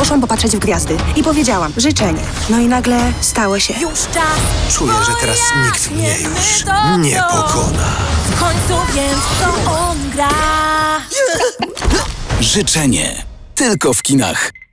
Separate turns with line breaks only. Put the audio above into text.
Poszłam popatrzeć w gwiazdy i powiedziałam życzenie. No i nagle stało się.
Już czas.
Czuję, że teraz nikt mnie już nie pokona.
W końcu wiem, co on gra.
Życzenie. Tylko w kinach.